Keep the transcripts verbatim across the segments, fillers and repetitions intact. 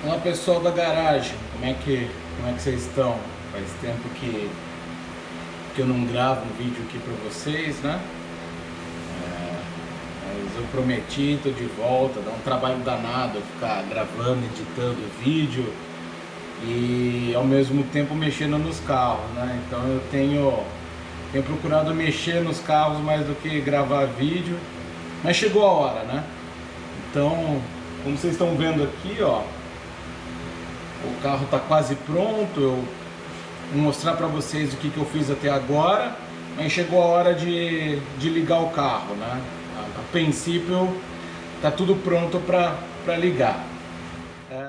Olá pessoal da garagem, como é que, como é que vocês estão? Faz tempo que, que eu não gravo um vídeo aqui para vocês, né? É, mas eu prometi, tô de volta, dá um trabalho danado eu ficar gravando, editando o vídeo e ao mesmo tempo mexendo nos carros, né? Então eu tenho, tenho procurado mexer nos carros mais do que gravar vídeo, mas chegou a hora, né? Então, como vocês estão vendo aqui, ó, o carro está quase pronto. Eu vou mostrar para vocês o que, que eu fiz até agora, mas chegou a hora de, de ligar o carro, né? A, a princípio tá tudo pronto para ligar. É...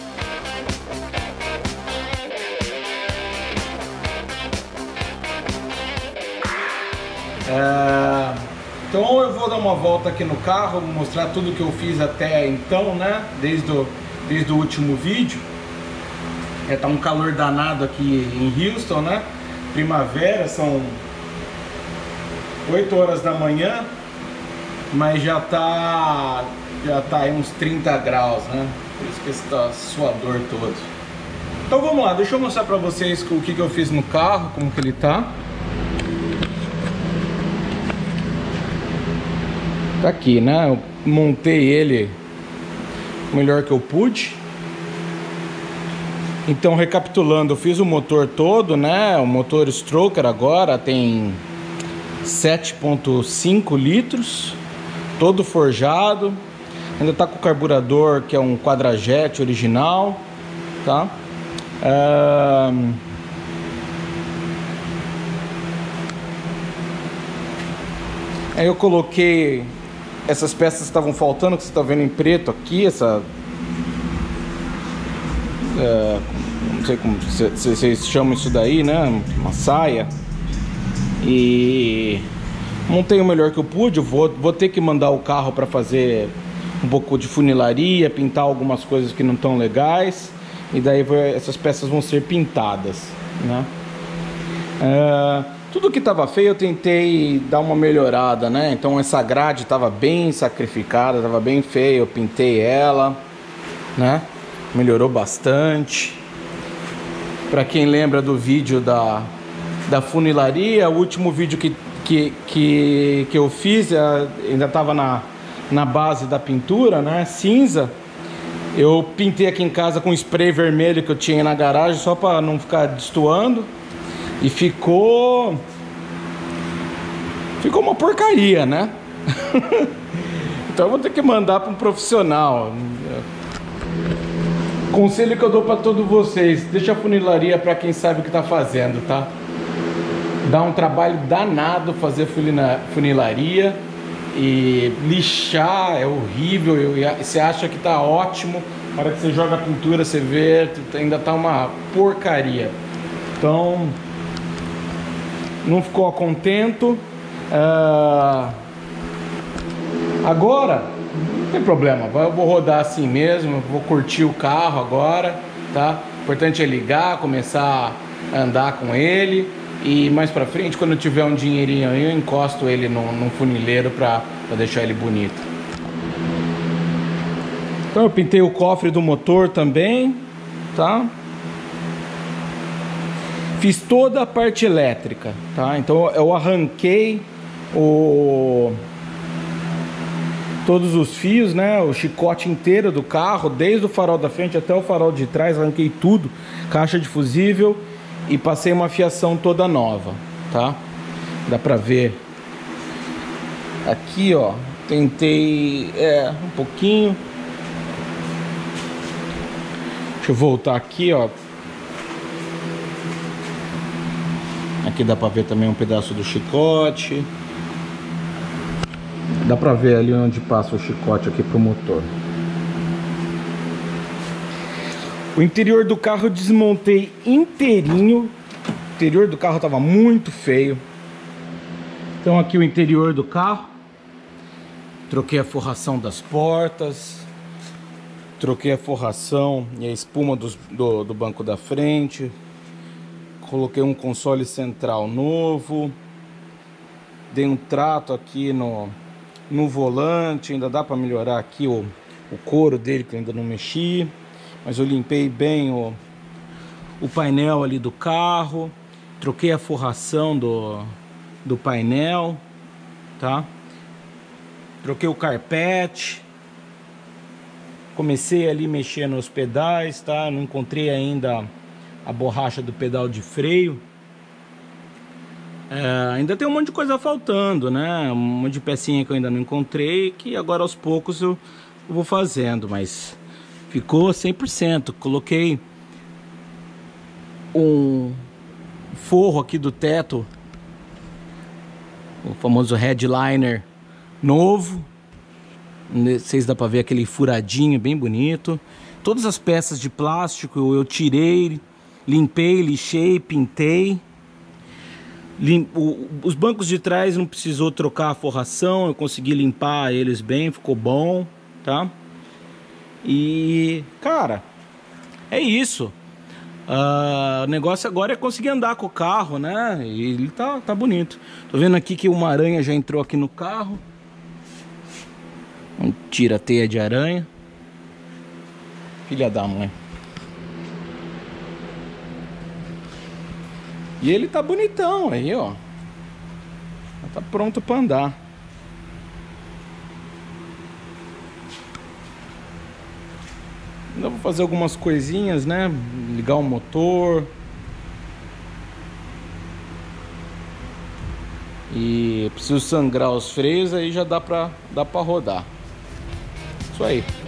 É... Então eu vou dar uma volta aqui no carro, mostrar tudo que eu fiz até então, né? Desde o, desde o último vídeo. É, tá um calor danado aqui em Houston, né? Primavera, são oito horas da manhã, mas já tá já tá aí uns trinta graus, né? Por isso que está suador todo. Então vamos lá, deixa eu mostrar pra vocês o que, que eu fiz no carro, como que ele tá. Tá aqui, né? Eu montei ele o melhor que eu pude. Então, recapitulando, eu fiz o motor todo, né? O motor Stroker agora tem sete ponto cinco litros, todo forjado. Ainda tá com o carburador, que é um Quadrajet original, tá? Um... Aí eu coloquei essas peças que estavam faltando, que você está vendo em preto aqui, essa... É, não sei como vocês chamam isso daí, né? Uma saia. E montei o melhor que eu pude. Eu vou, vou ter que mandar o carro para fazer um pouco de funilaria, pintar algumas coisas que não estão legais. E daí vai, essas peças vão ser pintadas, né? É, tudo que estava feio eu tentei dar uma melhorada, né? Então essa grade estava bem sacrificada, estava bem feia. Eu pintei ela, né? Melhorou bastante. Para quem lembra do vídeo da, da funilaria, o último vídeo que, que, que, que eu fiz, ainda estava na, na base da pintura, né? Cinza. Eu pintei aqui em casa com spray vermelho que eu tinha na garagem, só para não ficar destoando. E ficou... Ficou uma porcaria, né? Então eu vou ter que mandar para um profissional. Conselho que eu dou para todos vocês: deixa a funilaria para quem sabe o que está fazendo, tá? Dá um trabalho danado fazer funilaria, e lixar é horrível. Você acha que tá ótimo, na hora que você joga a pintura você vê, ainda tá uma porcaria. Então, não ficou contento. Uh... Agora não tem problema, eu vou rodar assim mesmo, vou curtir o carro agora, tá? O importante é ligar, começar a andar com ele, e mais pra frente, quando eu tiver um dinheirinho aí, eu encosto ele num, num funileiro pra, pra deixar ele bonito. Então eu pintei o cofre do motor também, tá? Fiz toda a parte elétrica, tá? Então eu arranquei o... todos os fios, né? O chicote inteiro do carro, desde o farol da frente até o farol de trás, arranquei tudo, caixa de fusível, e passei uma fiação toda nova, tá? Dá pra ver aqui, ó. Tentei, é, um pouquinho. Deixa eu voltar aqui, ó. Aqui dá pra ver também um pedaço do chicote. Dá pra ver ali onde passa o chicote aqui pro motor. O interior do carro eu desmontei inteirinho. O interior do carro tava muito feio. Então aqui o interior do carro. Troquei a forração das portas. Troquei a forração e a espuma dos, do, do banco da frente. Coloquei um console central novo. Dei um trato aqui no... no volante, ainda dá para melhorar aqui o, o couro dele, que eu ainda não mexi. mas eu limpei bem o, o painel ali do carro, troquei a forração do, do painel, tá? Troquei o carpete, comecei ali a mexer nos pedais, tá? Não encontrei ainda a borracha do pedal de freio. É, ainda tem um monte de coisa faltando, né? Um monte de pecinha que eu ainda não encontrei, que agora aos poucos eu, eu vou fazendo, mas ficou cem por cento. Coloquei um forro aqui do teto, o famoso headliner novo. Vocês dá pra ver aquele furadinho bem bonito. Todas as peças de plástico eu tirei, limpei, lixei, pintei. Lim... O... Os bancos de trás não precisou trocar a forração, eu consegui limpar eles bem, ficou bom, tá? E, cara, é isso. Uh, o negócio agora é conseguir andar com o carro, né? E ele tá, tá bonito. Tô vendo aqui que uma aranha já entrou aqui no carro. Vamos tirar a teia de aranha. Filha da mãe. E ele tá bonitão aí, ó. Tá pronto pra andar. Ainda vou fazer algumas coisinhas, né? Ligar o motor. E preciso sangrar os freios, aí já dá pra, dá pra rodar. Isso aí.